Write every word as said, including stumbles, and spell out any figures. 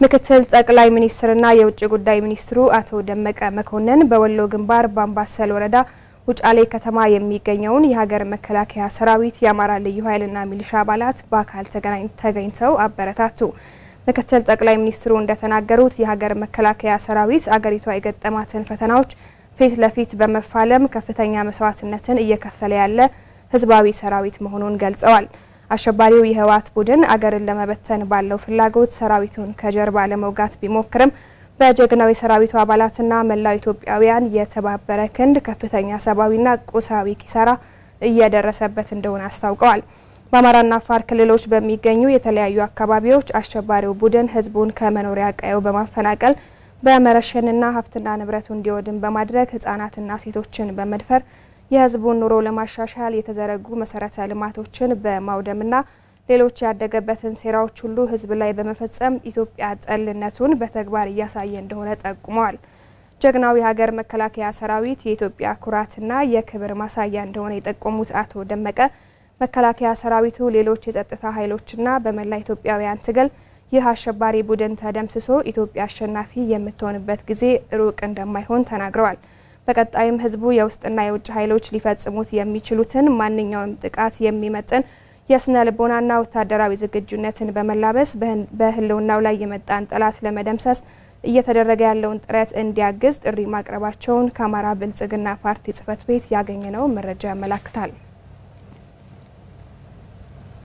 ምክትል ጠቅላይ ሚኒስትርና የውጭ ጉዳይ ሚኒስትሩ አቶ ደመቀ መኮንን በወሎ ግንባር ባምባሰል ወረዳ ውጫሌ ከተማ የሚገኘውን የሀገር መከላከያ ሠራዊት የአማራ ልዩ ኃይልና ሚሊሻ አባላት በአካል ተገኝተው አበረታቱ። ምክትል ጠቅላይ ሚኒስትሩ እንደተናገሩት የሀገር መከላከያ ሠራዊት አገሪቷ የገጠማትን ፈተናዎች ፊት ለፊት በመፋለም ከፍተኛ መስዋዕትነትን እየከፈለ ያለ ህዝባዊ ሠራዊት መሆኑን ገልጸዋል። አሸባሪው የህወሓት ቡድን አገርን ለመበተን ባለው ፍላጎት ሠራዊቱን ከጀርባ ለመውጋት ቢሞክርም በጀግናው የሠራዊቱ አባላትና መላው ኢትዮጵያውያን የተባበረ ክንድ ከፍተኛ ሰብአዊና ቁሳዊ ኪሳራ እየደረሰበት እንደሆነ አስታውቀዋል። በአማራና አፋር ክልሎች በሚገኙ የተለያዩ አካባቢዎች አሸባሪው ቡድን ህዝቡን ከመኖሪያ ቀየው በማፈናቀል በመረሸንና ሀብትና ንብረቱ እንዲወድም በማድረግ ህፃናትና ሴቶችን በመድፈር የህዝቡን ኑሮ ለማሻሻል የተዘረጉ መሰረተ ልማቶችን በማውደምና ሌሎች ያደገበትን ሴራዎች ሁሉ ህዝብ ላይ በመፈጸም ኢትዮጵያ ጠልነቱን በተግባር እያሳየ እንደሆነ ጠቁመዋል። ጀግናው የሀገር መከላከያ ሠራዊት የኢትዮጵያ ኩራትና የክብር ማሳያ እንደሆነ የጠቆሙት አቶ ደመቀ መከላከያ ሠራዊቱ ሌሎች የጸጥታ ኃይሎችና በመላ ኢትዮጵያውያን ትግል ይህ አሸባሪ ቡድን ተደምስሶ ኢትዮጵያ አሸናፊ የምትሆንበት ጊዜ ሩቅ እንደማይሆን ተናግረዋል። በቀጣይም ህዝቡ የውስጥና የውጭ ኃይሎች ሊፈጽሙት የሚችሉትን ማንኛውም ጥቃት የሚመጥን የስነ ልቦናና ወታደራዊ ዝግጁነትን በመላበስ በህልውናው ላይ የመጣን ጠላት ለመደምሰስ እየተደረገ ያለውን ጥረት እንዲያግዝ ጥሪ ማቅረባቸውን ከአማራ ብልጽግና ፓርቲ ጽሕፈት ቤት ያገኘነው መረጃ ያመለክታል።